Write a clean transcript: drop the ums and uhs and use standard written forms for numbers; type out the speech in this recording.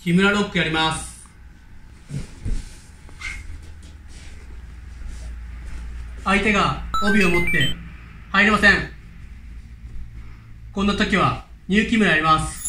木村ロックやります。相手が帯を持って入れません。こんな時はニュー木村やります。